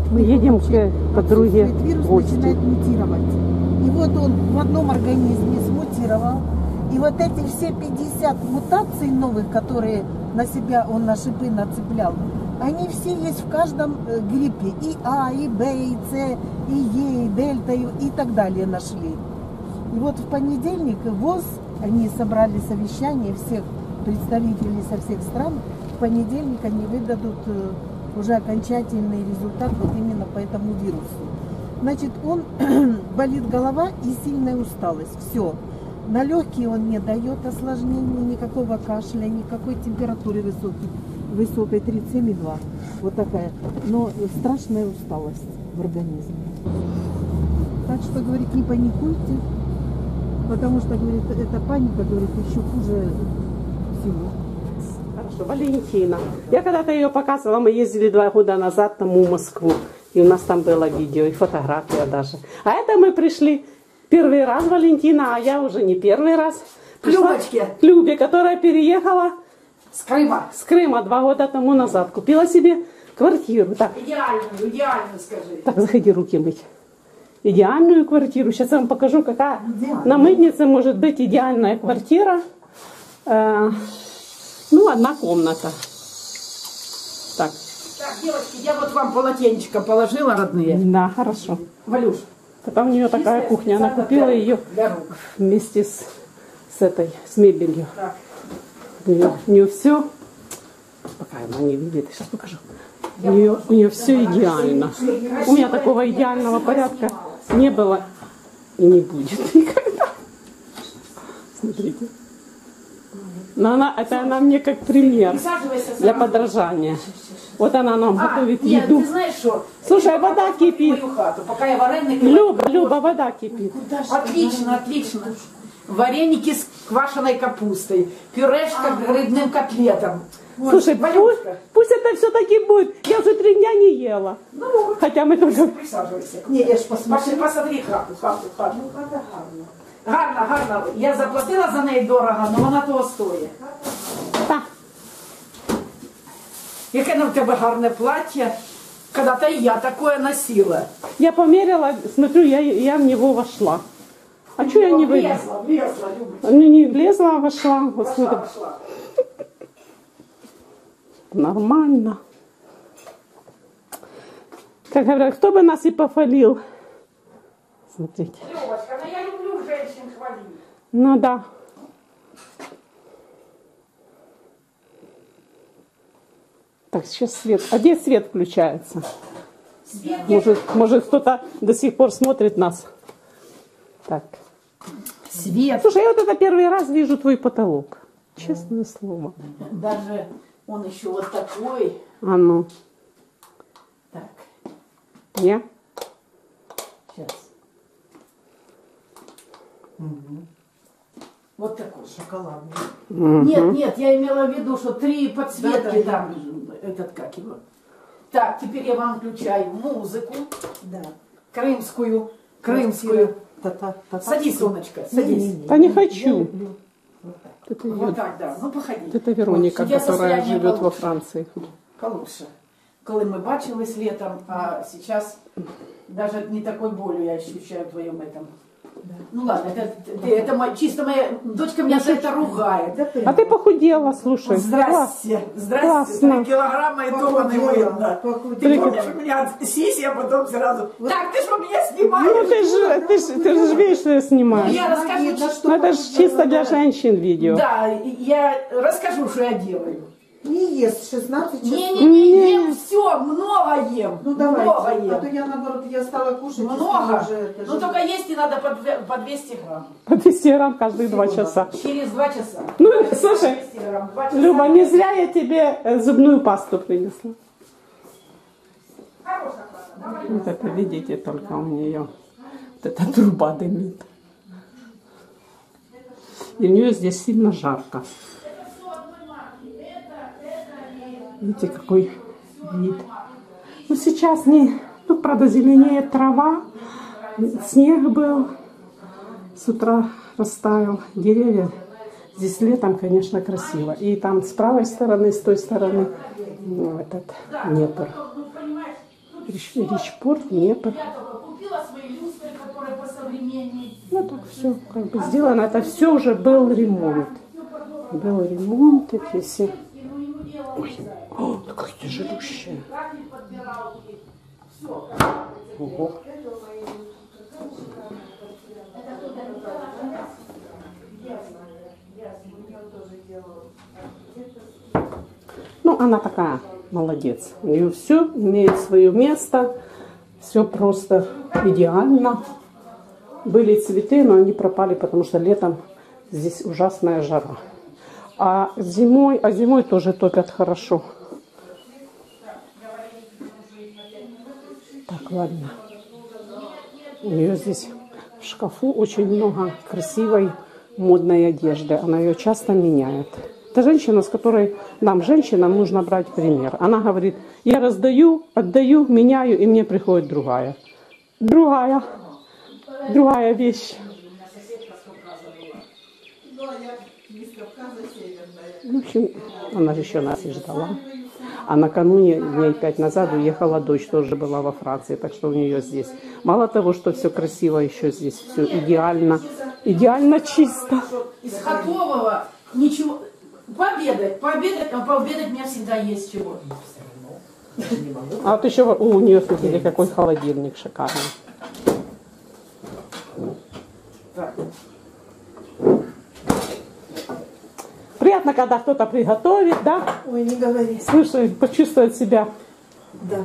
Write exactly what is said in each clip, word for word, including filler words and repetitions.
Мы едем к подруге. Вирус начинает мутировать. И вот он в одном организме смутировал. И вот эти все пятьдесят мутаций новых, которые на себя он на шипы нацеплял, они все есть в каждом гриппе. И А, и Б, и С, и Е, и Дельта, и, и так далее нашли. И вот в понедельник ВОЗ, они собрали совещание всех представителей со всех стран. В понедельник они выдадут уже окончательный результат вот именно по этому вирусу. Значит, он болит голова и сильная усталость. Все. На легкие он не дает осложнений, никакого кашля, никакой температуры высокой, высокой тридцать семь и два. Вот такая. Но страшная усталость в организме. Так что, говорит, не паникуйте, потому что, говорит, эта паника, говорит, еще хуже всего. Хорошо, Валентина. Я когда-то ее показывала, мы ездили два года назад там в Москву. И у нас там было видео и фотография даже. А это мы пришли первый раз, Валентина, а я уже не первый раз. Любочке. К Любе, которая переехала с Крыма. С Крыма два года тому назад. Купила себе квартиру. Так. Идеальную, идеальную, скажи. Так, заходи руки мыть. Идеальную квартиру. Сейчас я вам покажу, какая идеально. На мытнице может быть идеальная квартира. Э, ну, одна комната. Так. Так, девочки, я вот вам полотенечко положила, родные. Да, хорошо. Валюш. Там у нее такая кухня. Она купила ее вместе с, с этой, с мебелью. Так. У нее, у нее все. Пока она не видит, сейчас покажу. У нее, у нее все идеально. У меня такого идеального порядка не было и не будет никогда. Смотрите. Но она, это она мне как пример для подражания. Вот она нам а, готовит нет, еду. Ты знаешь что? Слушай, вода кипит. Хату, пока я вареники... Люба, Люба, вода кипит. Отлично, отлично. Вареники с квашеной капустой, пюрешка а, рыбным котлетом. Слушай, пусть, пусть это все-таки будет. Я уже три дня не ела. Ну, хотя мы только... Присаживайся. Не, я ж посмотри, посмотри хату, хату, хату. Ну, хата гарна. Гарно, гарно. Я заплатила за неї дорого, но вона того стоїть. Так. Яке на тебе гарне платье. Когда-то и я такое носила. Я померила, смотрю, я, я в него вошла. А что я не выйду? Влезла, влезла, Любочка. Не, не влезла, а вошла. Вот вошла, вошла. Нормально. Как говорят, кто бы нас и похвалил. Смотрите. Любочка, но я люблю женщин хвалить. Ну да. Так, сейчас свет. А где свет включается? Свет может, может кто-то до сих пор смотрит нас. Так. Свет. Слушай, я вот это первый раз вижу твой потолок. Честное слово. Даже он еще вот такой. А ну. Так. Я? Сейчас. Угу. Вот такой. Шоколадный. Угу. Нет, нет, я имела в виду, что три подсветки да, там. Да. Этот как его. Так, теперь я вам включаю музыку. Да. Крымскую. Крымскую. Та-та-та-та. Садись, солнышко, садись. Не, не, не. Да не хочу. Вот так. Это, вот так, да. Ну, походи. Это Вероника, вот, которая живет во Франции. Получше. Коли ми бачились летом, а сейчас даже не такой болью я ощущаю в твоем этом. Да. Ну ладно, это, это, это чисто моя дочка меня за это ругает. А ты похудела, слушай. Здрасте, здрасте. Классно. Килограмма и дома не видно. Ты помнишь, у меня сиси, а потом сразу. Вот. Так, ты что меня снимаешь? Ну ты же, ты же, ты же видишь, что я снимаю. Ну, я расскажу, что, что это же чисто для женщин видео. Да, я расскажу, что я делаю. Не ест шестнадцать часов. Не, не, не, ем все, много ем. Ну давай, много ем. А то я наоборот, я стала кушать. Много. Уже, ну же... только есть и надо по, по двести грамм. По двести грамм каждые два часа. Через два часа. Ну, слушай, грамм, часа. Люба, не зря я тебе зубную пасту принесла. Хорошая, вот это видите только у нее. Вот эта труба дымит. И у нее здесь сильно жарко. Видите, какой вид. Ну, сейчас не... Ну, правда, зеленеет трава. Снег был. С утра растаял. Деревья. Здесь летом, конечно, красиво. И там с правой стороны, с той стороны, ну, этот Днепр. Ричпорт, Днепр. Я только купила свои люстры, которые посовременнее. Вот так все как бы сделано. Это все уже был ремонт. Был ремонт, эти все. Ой, о, такая тяжелющая. Ого. Ну, она такая молодец. У нее все имеет свое место. Все просто идеально. Были цветы, но они пропали, потому что летом здесь ужасная жара. А зимой, а зимой тоже топят хорошо. Так, ладно. У нее здесь в шкафу очень много красивой модной одежды. Она ее часто меняет. Это женщина, с которой нам, женщинам, нужно брать пример. Она говорит, я раздаю, отдаю, меняю, и мне приходит другая. Другая. Другая вещь. В общем, она же еще нас и ждала. А накануне, дней пять назад, уехала дочь, тоже была во Франции. Так что у нее здесь мало того, что все красиво, еще здесь все идеально, идеально чисто. Из готового ничего. Пообедать, пообедать, а пообедать у меня всегда есть чего. А вот еще у нее, смотрите, какой холодильник шикарный. Так. Приятно, когда кто-то приготовит, да? Ой, не говори. Слушай, почувствовать себя Да.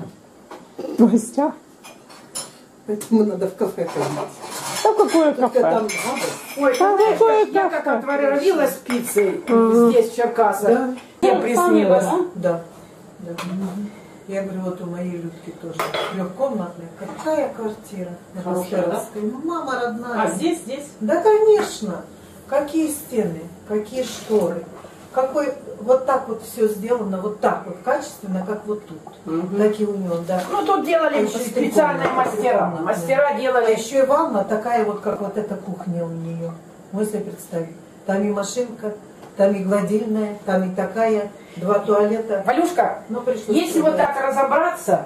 в гостях. Поэтому надо в кафе ходить. Да какое кафе? Там Ой, Да, знаешь, какое как, я кафе? как отварилась пиццей здесь, в Черкасах, Да. мне приснилось. Да. Да. Я говорю, вот у моей Людки тоже трехкомнатная. Какая квартира? На Хорошая, Пастеровской. Ну, мама родная. А здесь, здесь? Да, конечно. Какие стены, какие шторы. Какой, вот так вот все сделано, вот так вот качественно, как вот тут. Угу. Такие у него, да. Ну, тут делали А еще и специальные трикомнатная, мастера. трикомнатная. Мастера А делали. еще и ванна такая вот, как вот эта кухня у нее. Можете представить? Там и машинка, там и гладильная, там и такая, два туалета. Валюшка, Ну, пришлось если вот убрать. так разобраться,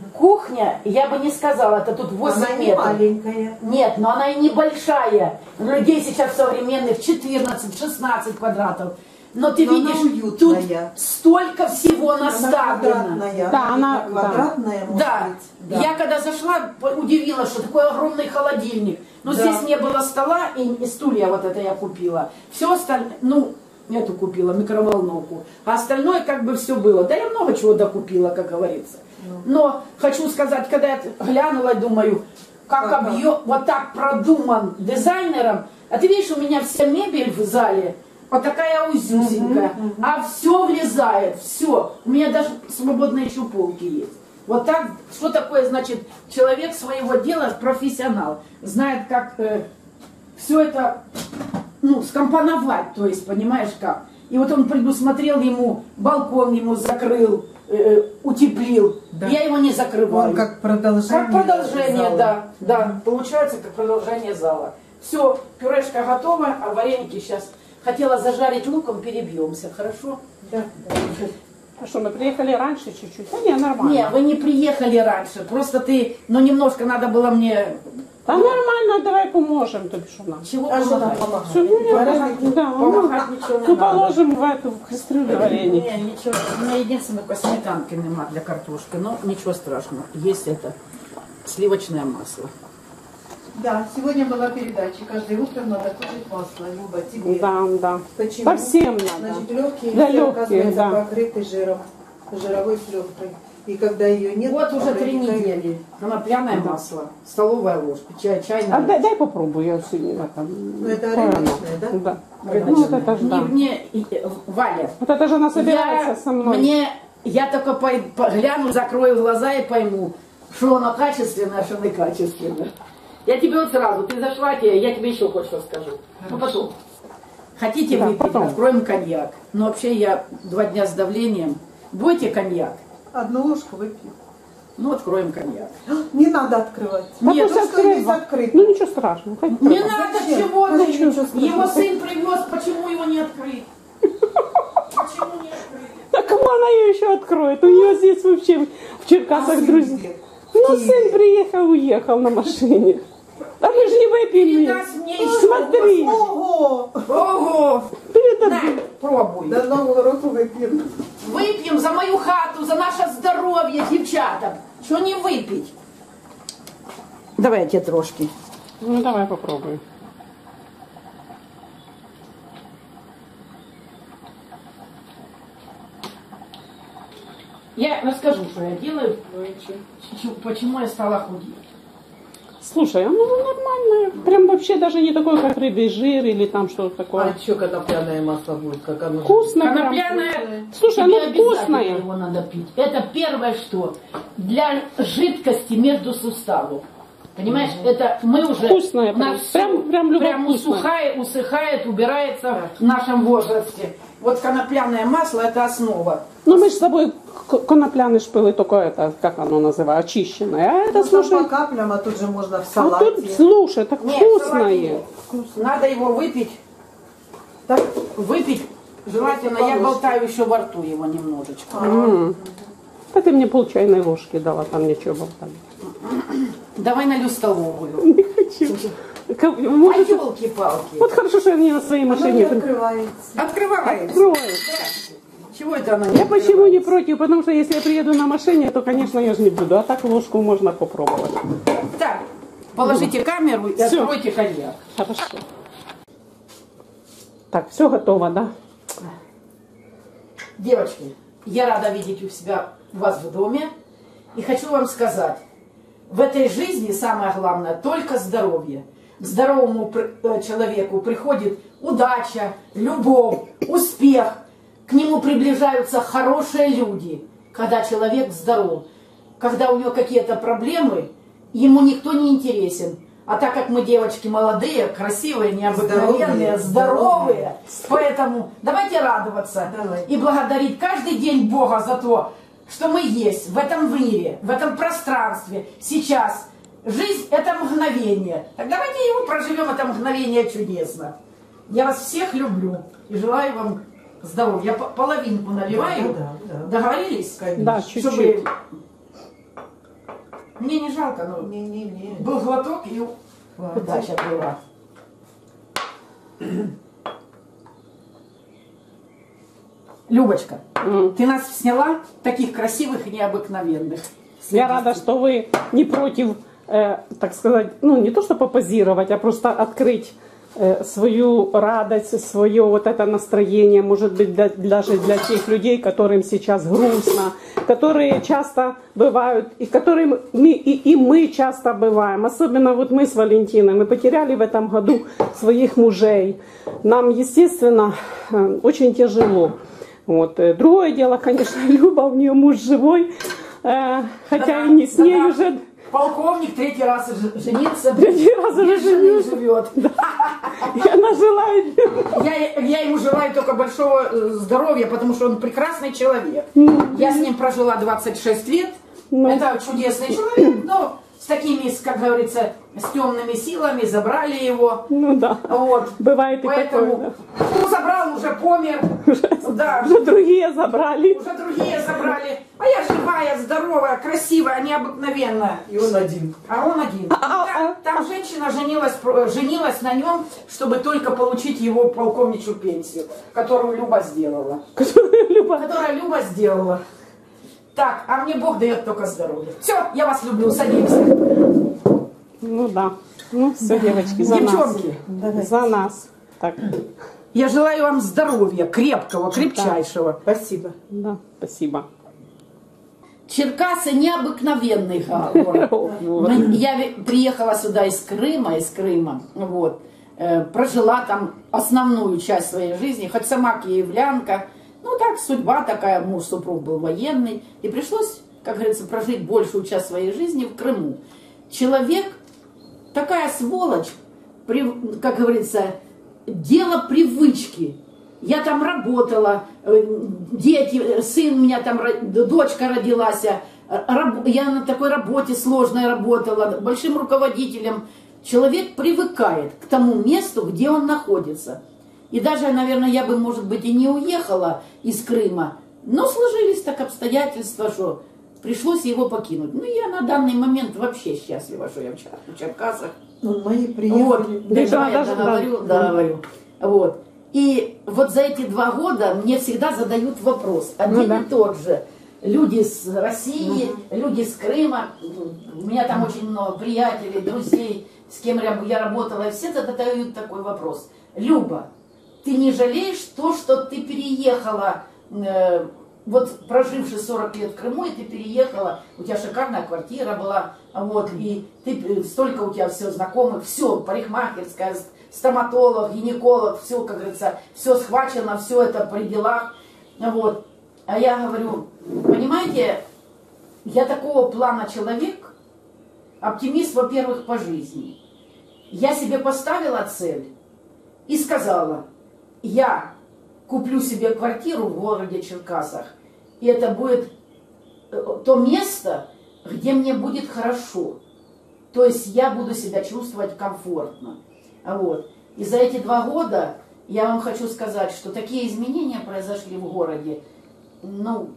кухня, я бы не сказала, это тут восемь Она не метров. маленькая. Нет, но она и небольшая. У людей сейчас современных четырнадцать-шестнадцать квадратов. Но ты Но она видишь, уютная. тут столько всего Она наставлено. квадратная. Да, она- квадратная, может Да. быть. Да. Я когда зашла, по- удивилась, что такой огромный холодильник. Но Да. здесь не было стола, и, и стулья вот это я купила. Все остальное, ну, эту купила, микроволновку. А остальное как бы все было. Да я много чего докупила, как говорится. Но хочу сказать, когда я глянула, думаю, как Ага. объем, вот так продуман дизайнером. А ты видишь, у меня вся мебель в зале вот такая узюсенькая, Мгм, мгм. а все влезает, все. У меня даже свободные еще полки есть. Вот так, что такое, значит, человек своего дела, профессионал, знает, как э, все это, ну, скомпоновать, то есть, понимаешь, как. И вот он предусмотрел ему, балкон ему закрыл, э, утеплил. Да. Я его не закрываю. Он как продолжение. Как продолжение, зала. да, да. Получается, как продолжение зала. Все, пюрешка готова, а вареники сейчас хотела зажарить луком, перебьемся, хорошо? Да, да. А что, мы приехали раньше чуть-чуть? Да не, нормально. Не, вы не приехали раньше, просто ты, ну немножко надо было мне... Да нормально, давай поможем, то бишь нам. Чего А что там помогать? помогать? Все, ну, Вареники? да, Помогать ну, ничего не ну, надо. положим в эту в кастрюлю вареники. Не, ничего, у меня единственное, только сметанки нема для картошки, но ничего страшного, есть это сливочное масло. Да, сегодня была передача. Каждое утро надо кушать масло. Люба, тебе. Да, да. Почему? По всем надо. Значит, легкие, Да, все, легкие, оказывается, да. покрыты жиром, жировой пленкой. И когда ее нет... Вот уже три проникает- недели. Она пряное масло, столовая ложка, чай, чайная. А дай, дай попробую, я сегодня это. Ну, это правильно. рыночное, да? Да. Рыночная. Ну, вот это ж, да. Мне, мне, и- э, Валя, Вот это же она собирается я, со мной. Мне, я только по, по- гляну, закрою глаза и пойму, что оно качественное, а что некачественное. Я тебе вот сразу, ты зашла, я тебе еще кое-что скажу. Ну потом. Хотите Да, выпить, потом. откроем коньяк. Но вообще я два дня с давлением. Будете коньяк? Одну ложку выпью. Ну, откроем коньяк. Не надо открывать. Да Нет, пусть ну, что открыт. здесь открыто? Ну ничего страшного. хоть Не открыть. надо Зачем? чего Ну, ты. ничего страшного. Его сын привез, почему его не открыть? Почему не открыть? Да кому она ее еще откроет? У нее здесь вообще в Черкасах А сын друзья. где? Ну, сын приехал, уехал на машине. Да мы же не выпьем. Мне еще. Смотри. Ого! Ого! На, пробуй. До Нового року выпьем. Выпьем за мою хату, за наше здоровье, девчата. Что не выпить? Давай я тебе трошки. Ну, давай попробуем. Я расскажу, что я делаю, почему я стала худеть. Слушай, оно нормальное. Прям вообще даже не такое, как рыбий жир или там что-то такое. А что конопляное масло будет? Как оно? Вкусное. Конопляное. Слушай, Тебе оно вкусное. Его надо пить. Это первое, что для жидкости между суставов. Понимаешь, mm-hmm. это мы уже... Вкусное. Прям, прям, прям, прям вкусное. усыхает, усыхает, убирается в нашем возрасте. Вот конопляное масло это основа. Ну мы же с тобой конопляный шпилы только это, как оно называется, очищенное. А это, ну, слушай... по каплям, а тут же можно в А салате. тут, слушай, так Нет, вкусное. Надо его выпить. Так, выпить желательно, я болтаю еще во рту его немножечко. Mm. А ты мне пол чайной ложки дала, там ничего болтали. Давай налью столовую. Не хочу. Может... А елки-палки. Вот хорошо, что я не на своей машине. Она не открывается. Открывается. Откроется. Чего это она не Я почему не против? Потому что если я приеду на машине, то, конечно, я же не буду. А так ложку можно попробовать. Так, положите камеру и Всё. откройте коньяк. Хорошо. Так, все готово, да? Девочки, я рада видеть у себя вас в доме. И хочу вам сказать, в этой жизни самое главное только здоровье. К здоровому человеку приходит удача, любовь, успех. К нему приближаются хорошие люди, когда человек здоров. Когда у него какие-то проблемы, ему никто не интересен. А так как мы девочки молодые, красивые, необыкновенные, здоровые, здоровые, поэтому давайте радоваться Давай. и благодарить каждый день Бога за то, что мы есть в этом мире, в этом пространстве, сейчас. Жизнь – это мгновение. Так давайте его проживем, это мгновение чудесно. Я вас всех люблю и желаю вам здоровья. Я половинку наливаю. Да, да, да. Договорились? Конечно. Да, чуть-чуть. Чтобы... Мне не жалко, но не, не, не. был глоток и Ладно. удача была. Любочка, mm. ты нас сняла таких красивых и необыкновенных. Я рада, что вы не против, э, так сказать, ну не то что попозировать, а просто открыть э, свою радость, свое вот это настроение, может быть, для, даже для тех людей, которым сейчас грустно, которые часто бывают, и которым мы, и, и мы часто бываем, особенно вот мы с Валентиной, мы потеряли в этом году своих мужей. Нам, естественно, э, очень тяжело. Вот. Другое дело, конечно, Люба, у нее муж живой, э, хотя да, и не с ней да, уже. Полковник третий раз женится, третий раз уже женился. живет. Да. И она желает. Я, я ему желаю только большого здоровья, потому что он прекрасный человек. Mm-hmm. Я с ним прожила двадцать шесть лет. Mm-hmm. Это чудесный человек, но с такими, как говорится, с темными силами забрали его. Ну да. Вот. Бывает и Поэтому, такое. Да. Ну, забрал, уже помер. Уже, да. уже другие забрали. Уже другие забрали. А я живая, здоровая, красивая, необыкновенная. И он один. А он один. А, там, а, там женщина женилась, женилась на нем, чтобы только получить его полковничью пенсию, которую Люба сделала. Которую Люба... Которую Люба сделала. Так, а мне Бог дает только здоровье. Все, я вас люблю, садимся. Ну да. Ну все, девочки, за Девчонки, нас. За нас. Так. Я желаю вам здоровья, крепкого, крепчайшего. Да. Спасибо. Да, спасибо. Черкасы необыкновенный город. Я приехала сюда из Крыма, из Крыма, вот, прожила там основную часть своей жизни, хоть сама киевлянка. Ну так, судьба такая, муж, супруг был военный. И пришлось, как говорится, прожить большую часть своей жизни в Крыму. Человек, такая сволочь, как говорится, дело привычки. Я там работала, дети, сын у меня там, дочка родилась. Я на такой работе сложной работала, большим руководителем. Человек привыкает к тому месту, где он находится. И даже, наверное, я бы, может быть, и не уехала из Крыма. Но сложились так обстоятельства, что пришлось его покинуть. Ну, я на данный момент вообще счастлива, что я в, Чер в Черкасах. Ну, мои приехали. Вот, Да, да, я даже, договорю, да. договорю. Вот. И вот за эти два года мне всегда задают вопрос. Один Ну, да. и тот же. Люди с России, Угу. люди с Крыма. У меня там очень много приятелей, друзей, с кем я, я работала. И все задают такой вопрос. Люба, ты не жалеешь то, что ты переехала, э, вот проживши сорок лет в Крыму, и ты переехала, у тебя шикарная квартира была, вот, и ты, столько у тебя все знакомых, все, парикмахерская, стоматолог, гинеколог, все, как говорится, все схвачено, все это при делах, вот. А я говорю, понимаете, я такого плана человек, оптимист, во-первых, по жизни. Я себе поставила цель и сказала, я куплю себе квартиру в городе Черкасах, и это будет то место, где мне будет хорошо. То есть я буду себя чувствовать комфортно. Вот. И за эти два года я вам хочу сказать, что такие изменения произошли в городе. Ну,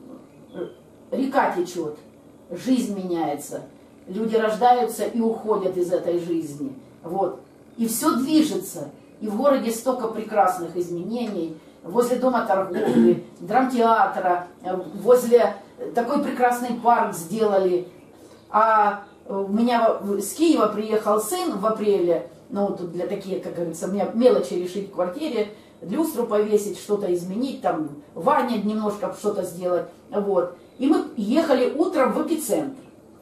река течет, жизнь меняется, люди рождаются и уходят из этой жизни. Вот. И все движется. И в городе столько прекрасных изменений. Возле дома торговли, драмтеатра, возле такой прекрасный парк сделали. А у меня с Киева приехал сын в апреле, ну тут для таких, как говорится, у меня мелочи решить в квартире, люстру повесить, что-то изменить, там ванне немножко что-то сделать. Вот. И мы ехали утром в эпицентр.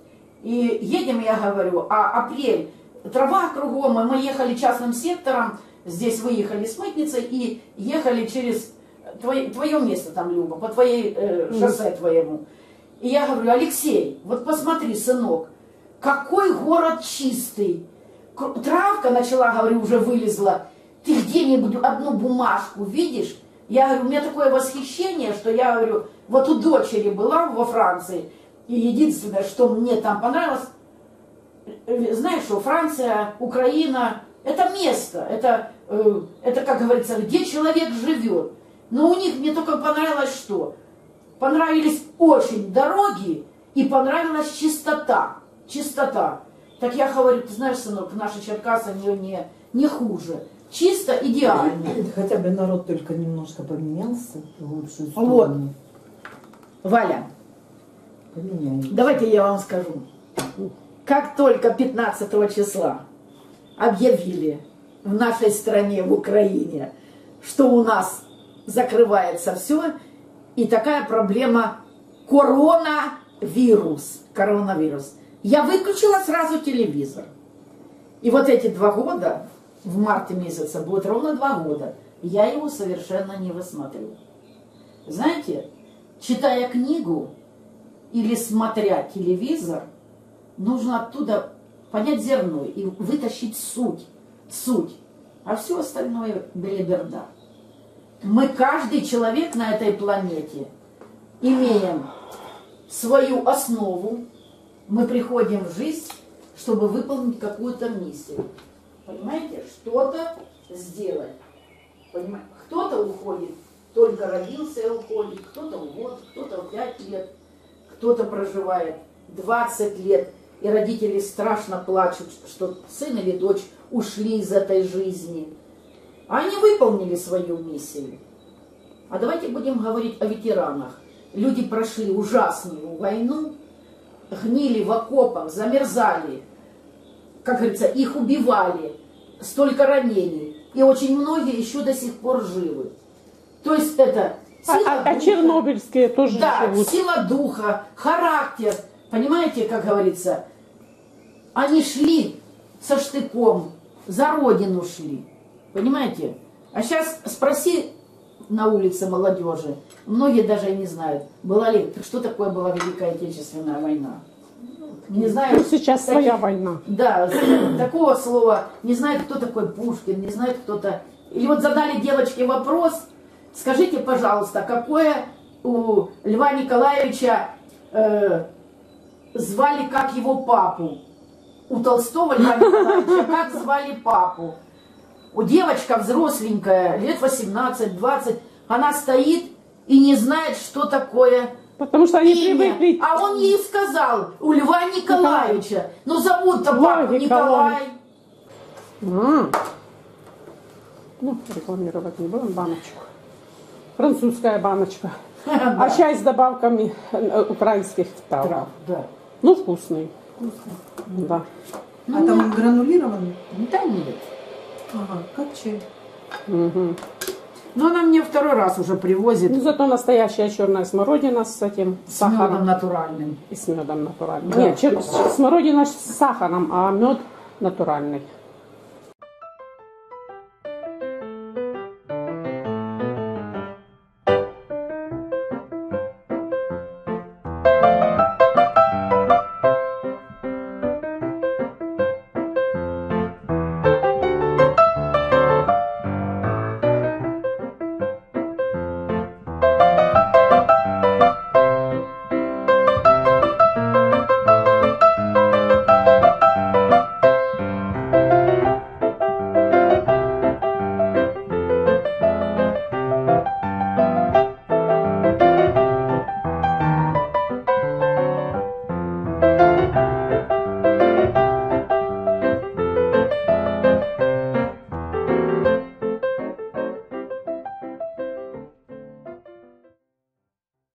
И едем, я говорю, а апрель, трава кругом, и мы ехали частным сектором. Здесь выехали с Мытницы и ехали через твое, твое место там, Люба, по твоей э, шоссе твоему. И я говорю, Алексей, вот посмотри, сынок, какой город чистый. Травка начала, говорю, уже вылезла. Ты где-нибудь одну бумажку видишь? Я говорю, у меня такое восхищение, что я говорю, вот у дочери была во Франции, и единственное, что мне там понравилось, знаешь что, Франция, Украина, это место, это, э, это, как говорится, где человек живет. Но у них мне только понравилось что? Понравились очень дороги и понравилась чистота. Чистота. Так я говорю, ты знаешь, сынок, наши Черкасы не, не, не хуже. Чисто, идеально. Хотя бы народ только немножко поменялся в лучшую сторону. Вот. Валя, Поменяется. давайте я вам скажу. Как только пятнадцатого числа объявили в нашей стране, в Украине, что у нас закрывается все, и такая проблема коронавирус. Коронавирус. Я выключила сразу телевизор. И вот эти два года, в марте месяце, будет ровно два года, я его совершенно не высматриваю. Знаете, читая книгу или смотря телевизор, нужно оттуда понять зерно и вытащить суть, суть, а все остальное белиберда. Мы, каждый человек на этой планете, имеем свою основу, мы приходим в жизнь, чтобы выполнить какую-то миссию. Понимаете, что-то сделать. Понимаете? Кто-то уходит, только родился и уходит, кто-то в год, кто-то в пять лет, кто-то проживает двадцать лет. И родители страшно плачут, что сын или дочь ушли из этой жизни. А они выполнили свою миссию. А давайте будем говорить о ветеранах. Люди прошли ужасную войну, гнили в окопах, замерзали. Как говорится, их убивали. Столько ранений. И очень многие еще до сих пор живы. То есть это сила а, а, духа. а чернобыльские тоже Да, живут. сила духа, характер. Понимаете, как говорится, они шли со штыком, за родину шли. Понимаете? А сейчас спроси на улице молодежи, многие даже и не знают, была ли, что такое была Великая Отечественная война. Не знаю. Ну, сейчас таких, своя война. Да, такого слова. Не знают, кто такой Пушкин, не знает кто-то. Или вот задали девочке вопрос, скажите, пожалуйста, какое у Льва Николаевича э, звали, как его папу? У Толстого Льва Николаевича как звали папу? У девочка взросленькая, лет восемнадцать-двадцать, она стоит и не знает, что такое Потому что они имя. привыкли. А он ей сказал, у Льва Николаевича. Ну зовут-то папу Николай. А. Ну, рекламировать не будем баночку. Французская баночка. Да. А чай с добавками украинских трав. Трав, да. Ну, вкусный. Вкусный. Да. А там он гранулированный? Да нет. Ага, как чай. Угу. Но она мне второй раз уже привозит. Ну, зато настоящая черная смородина с этим С сахаром. медом натуральным. И с медом натуральным. Да. Нет, чер- смородина с сахаром, а мед натуральный.